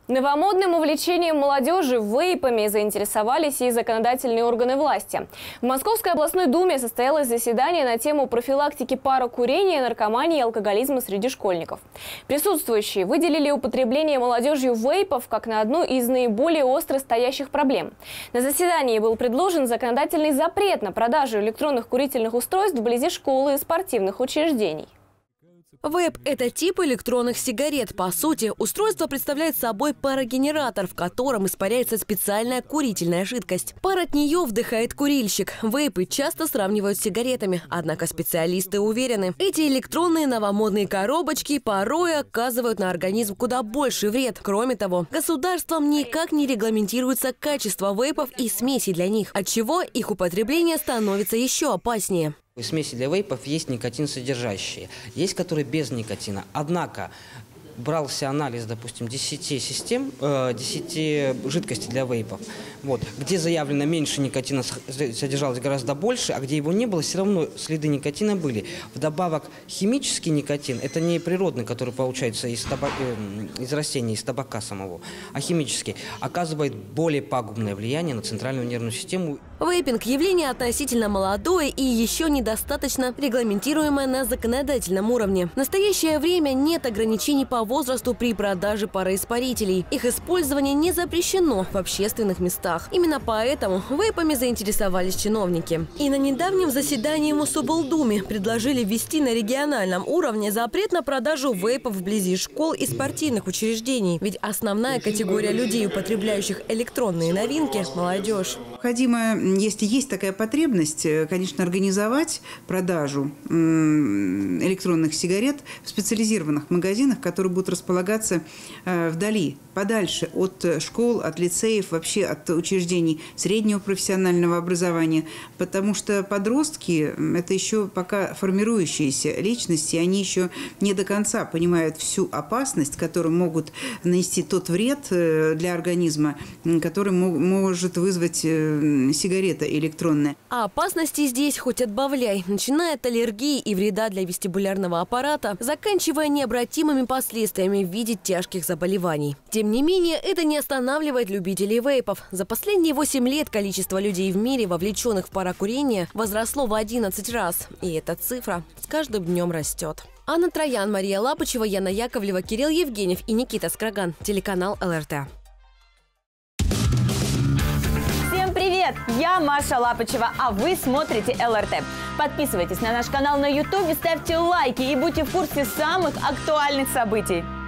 Новомодным увлечением молодежи вейпами заинтересовались и законодательные органы власти. В Московской областной думе состоялось заседание на тему профилактики парокурения, наркомании и алкоголизма среди школьников. Присутствующие выделили употребление молодежью вейпов как на одну из наиболее остро стоящих проблем. На заседании был предложен законодательный запрет на продажу электронных курительных устройств вблизи школы и спортивных учреждений. Вейп – это тип электронных сигарет. По сути, устройство представляет собой парогенератор, в котором испаряется специальная курительная жидкость. Пар от нее вдыхает курильщик. Вейпы часто сравнивают с сигаретами, однако специалисты уверены, эти электронные новомодные коробочки порой оказывают на организм куда больше вред. Кроме того, государством никак не регламентируется качество вейпов и смесей для них, отчего их употребление становится еще опаснее. Смеси для вейпов есть никотин-содержащие, есть которые без никотина. Однако брался анализ, допустим, 10 жидкостей для вейпов, где заявлено меньше никотина содержалось гораздо больше, а где его не было, все равно следы никотина были. Вдобавок, химический никотин – это не природный, который получается из растений, из табака самого, а химический, оказывает более пагубное влияние на центральную нервную систему. Вейпинг – явление относительно молодое и еще недостаточно регламентируемое на законодательном уровне. В настоящее время нет ограничений по возрасту при продаже пароиспарителей. Их использование не запрещено в общественных местах. Именно поэтому вейпами заинтересовались чиновники. И на недавнем заседании Мособлдумы предложили ввести на региональном уровне запрет на продажу вейпов вблизи школ и спортивных учреждений. Ведь основная категория людей, употребляющих электронные новинки – молодежь. Необходимо, если есть такая потребность, конечно, организовать продажу электронных сигарет в специализированных магазинах, которые будут располагаться вдали, подальше от школ, от лицеев, вообще от учреждений среднего профессионального образования. Потому что подростки – это еще пока формирующиеся личности, они еще не до конца понимают всю опасность, которую могут нанести тот вред для организма, который может вызвать сигарета электронная. А опасности здесь хоть отбавляй. Начиная от аллергии и вреда для вестибулярного аппарата, заканчивая необратимыми последствиями в виде тяжких заболеваний. Тем не менее, это не останавливает любителей вейпов. За последние 8 лет количество людей в мире, вовлеченных в парокурение, возросло в 11 раз. И эта цифра с каждым днем растет. Анна Троян, Мария Лапочева, Яна Яковлева, Кирилл Евгеньев и Никита Скраган. Телеканал ЛРТ. Привет! Я Маша Лапочева, а вы смотрите ЛРТ. Подписывайтесь на наш канал на YouTube, ставьте лайки и будьте в курсе самых актуальных событий.